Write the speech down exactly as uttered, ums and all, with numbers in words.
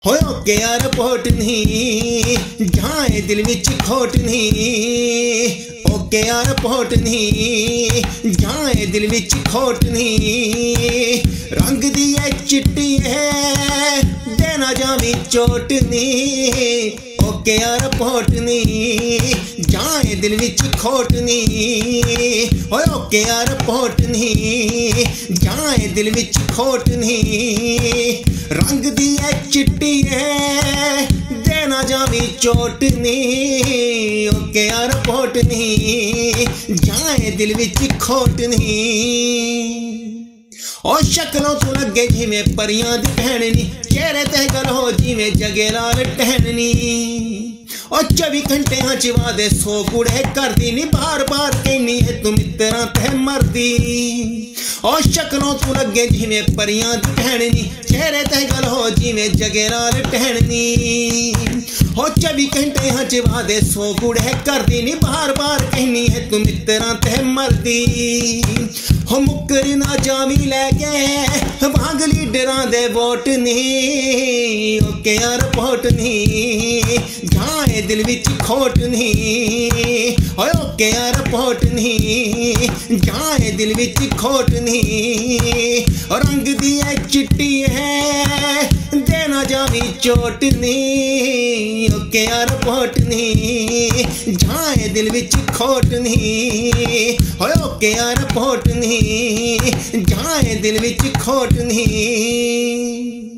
होए ओके यार रिपोर्ट नहीं जाए दिल विच खोट नहीं। ओके यार रिपोर्ट नहीं जाए दिल विच खोट नहीं। रंग दी है चिट्टी है देना जावी चोट नहीं। ओके यार रिपोर्ट नहीं जाए दिल विच खोट नहीं। होए ओके यार रिपोर्ट नहीं जाए दिल विच खोट नहीं। रंग दी है चिट्टी है देना जावी चोट नहीं। ओके यार रिपोर्ट नहीं जाए दिल विच खोट नहीं। और शक्लों तो लगे जिमें परियां दी भैननी चेहरे ते गल हो जिमें जगेलाल टहननी। और चौबी घंटे हाँ चिवादे सौ कूड़े कर दी नी बार बार कहनी है तुम इतना तह मरदी। और शक्लों तू लगे जिमें परियां दी भैननी चेहरे ते गल हो जिमें जगेलाल टहननी। हो चौबी घंटे हाँ चिवादे सौ कूड़े कर दी नी बार बार कहनी है तुम इतना तह मरदी। हो मुकर ना जावी लैके भाग लीडरां दे वोट नहीं। ओके यार रिपोर्ट नहीं जाए दिल विच खोट नहीं। ओए ओके यार रिपोर्ट नहीं जाए दिल विच खोट नहीं। रंग दी है चिट्टी है देना जावी चोट नहीं। ओके यार रिपोर्ट नहीं जाए दिल विच खोट नहीं। ओए ओके यार रिपोर्ट नहीं जाए दिल विच खोट नहीं।